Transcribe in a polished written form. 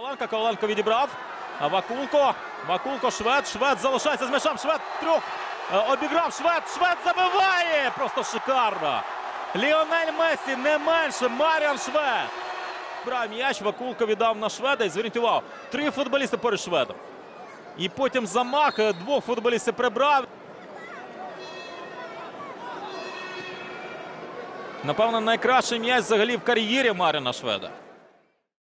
Коваленко відібрав. Вакулко, Швед залишається з м'ячем. Швед трьох обіграв. Швед забиває. Просто шикарно. Ліонель Мессі не менше. Маріан Швед. Брав м'яч, Вакулко віддав на Шведа. І зверніть увагу, 3 футболісти перед Шведом. І потім замах, 2 футболістів прибрав. Напевно, найкращий м'яч взагалі в кар'єрі Маріана Шведа.